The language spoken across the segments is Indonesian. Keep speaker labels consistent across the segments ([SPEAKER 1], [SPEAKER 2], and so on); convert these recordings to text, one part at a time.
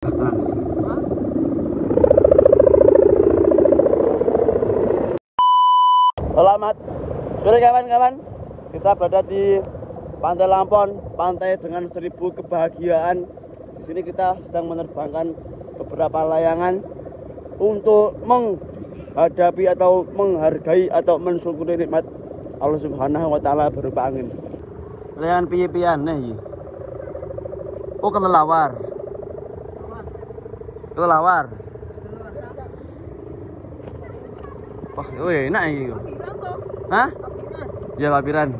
[SPEAKER 1] Gagah tenan. Selamat sore kawan-kawan. Kita berada di Pantai Lampon, pantai dengan 1000 kebahagiaan. Di sini kita sedang menerbangkan beberapa layangan untuk menghadapi atau menghargai atau mensyukuri nikmat Allah Subhanahu wa taala berupa angin. Layangan piye-piyean nih. Oh, kelelawar. Kelelawar. Wah, oh enak iki. Hah? Ya papiran.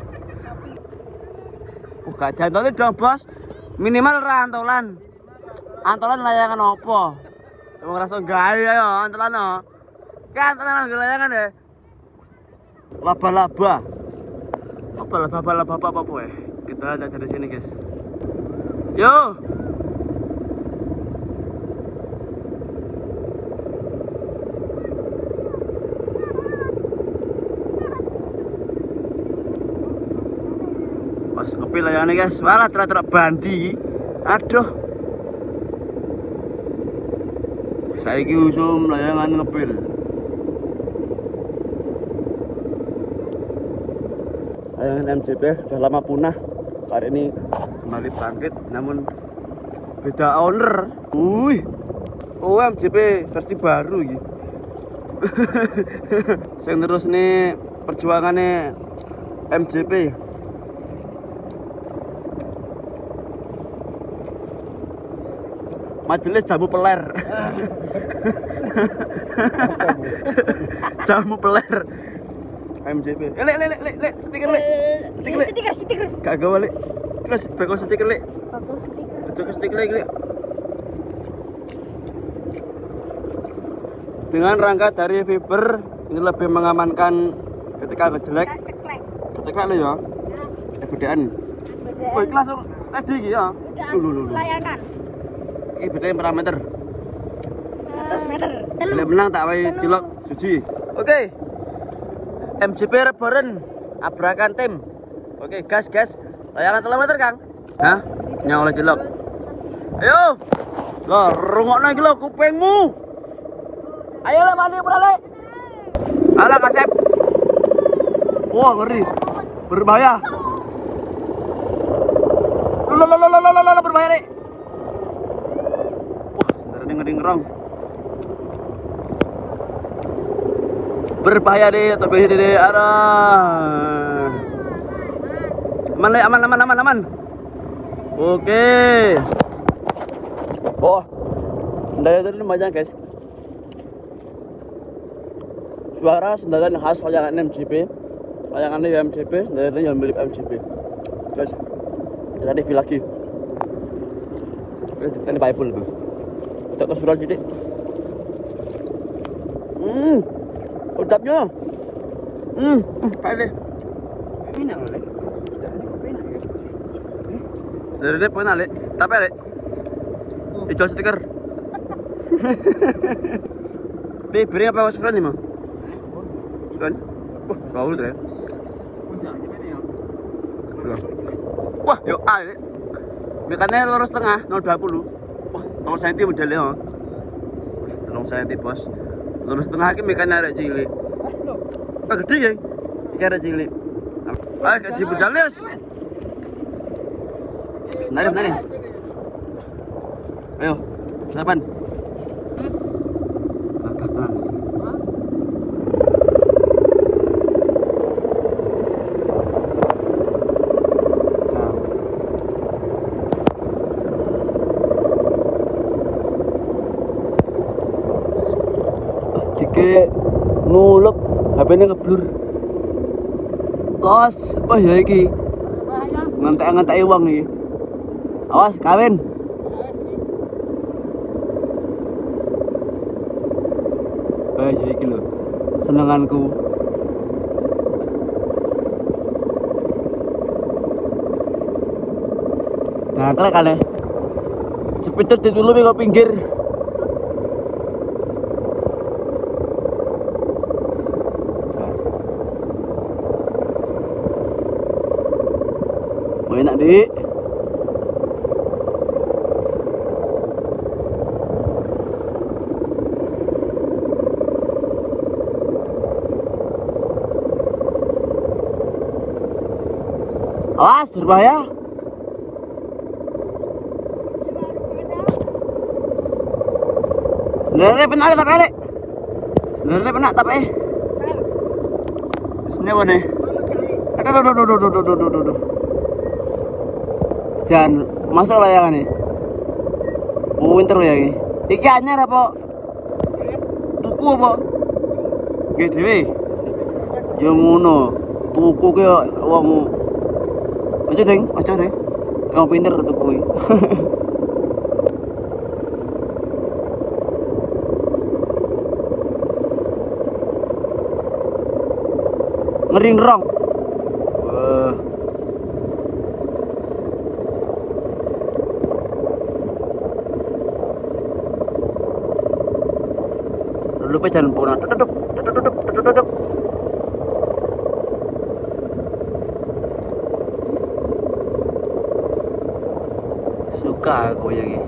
[SPEAKER 1] Gak jantolnya dong bos. Minimal rantolan. Antolan layangan opo? Emang ngerasa gawe ya antolan no. Kan antolan layangan ya. Laba-laba. Apa laba-laba apa kita ada dari sini guys. Yo. Pas ngepil layangannya guys, malah terak-terak bandi. Aduh. Saiki usum layangan ngepil. Layangan MJP sudah lama punah. Hari ini kembali bangkit, namun beda owner. Wih. Oh, MJP versi baru gitu. Saya terus nih perjuangannya MJP. Majelis jamu peler. Jamu peler. MJP. Lek, stiker. Gak gawe lek. Kelas bakal stiker lek. Bakal stiker lek. Dengan rangka dari fiber ini lebih mengamankan ketika ngejelek. Ceklek lo ya. Bedaan. Oh, iki langsung ready iki ya. Lho.
[SPEAKER 2] Layangan.
[SPEAKER 1] Ini bedanya berapa meter?
[SPEAKER 2] 100 meter.
[SPEAKER 1] Boleh menang tak wae cilok suji. Oke. MJP Reboren abrakan tim. Oke, gas. Layangan 3 meter, Kang. Hah? Nyang oleh cilok. Ayo. Loh, rungokno iki lho kupingmu. Ayo le mandi ora le. Alah Kasep. Wah, ngeri. Berbahaya. Loh, berbahaya nih. Ngeri ngerong. Berbahaya deh, tapi deh, arah. Aman. Oke. Oh, sendalnya tadi banyak guys. Suara sendalnya khas layangan MJP. Layangannya MJP, sendalnya yang milik MJP. Guys, kita TV lagi. Ini Bible tuh. Tak surat sedikit. Udapnya. Pade. Enak lek. Dari dia pernah lek. Tapi lek. Itu stiker. Beri apa surat ni mah? Surat. Wah, bagus ya. Wah, yo lek. Mekannya lurus tengah 020. Wah, 3 cm modelnya. 3 cm bos. Lurus tengah iki mekannya arek cilik. Apa gede ya? Iki arek cilik. Ah, gede budales. Nari. Ayo, sarapan. Gagah tenan. Dike ngulek HP-ne ngeblur. Bos, apa ya iki? Ngantek-nganteki wong iki. Awas kawin. Ya iki lho. Senenganku. Dangklek kan. Sepiter ditulupi kok pinggir. Enak dik. Awas, berbahaya. Sebenarnya penak tapi elek. Sebenarnya penak tapi. Sebenarnya mana? Aduh. Jangan masuk layangan nih. Winter ya ini. Iki anyar apa? Tuku apa? Nggih dhewe. Ya ngono. Tuku ki wong aja ding. Wong pinter tuku iki. Ngering rong. Lupa jangan punah. Tutup. Suka aku yang ini.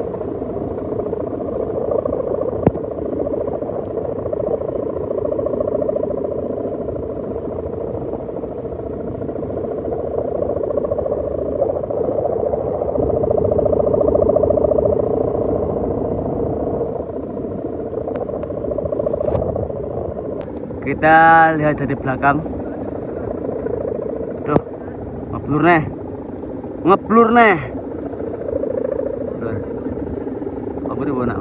[SPEAKER 1] Kita lihat dari belakang. Tuh, ngeblur nih. Apa di mana?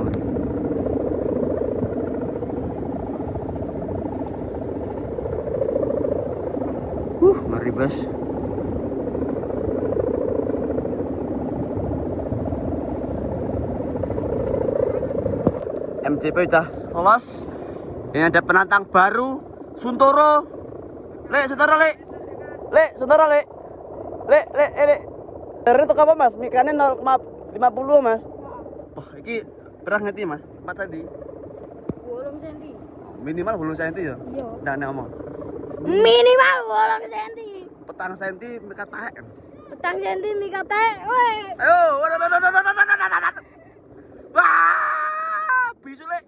[SPEAKER 1] Ngeri bos. MCP udah lolos. Ini ada penantang baru, Suntoro. Suntoro. Dari itu apa mas? Mikannya 0,50 mas. Wah, ini berang nanti mas. 4 tadi.
[SPEAKER 2] 8 cm.
[SPEAKER 1] Minimal 8 cm ya?
[SPEAKER 2] Iya.
[SPEAKER 1] Dan ngomong.
[SPEAKER 2] Minimal 8 cm.
[SPEAKER 1] Petang cm mika taek.
[SPEAKER 2] Petang cm mika taek. Woi.
[SPEAKER 1] Ayo, wah, bisu le.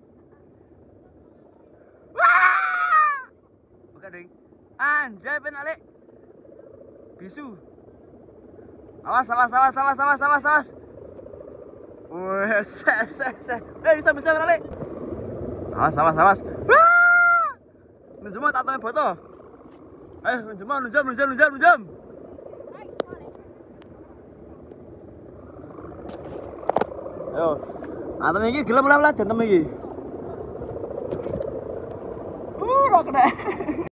[SPEAKER 1] Wah, buka ding. Anjay penak le. Bisu. Awas. Wih, se. Bisa penak le. Awas. Wah! Nunjum tak temen foto. Ayo, nunjum. Ayo. Antem iki gelem lah jantem iki. Kok kena.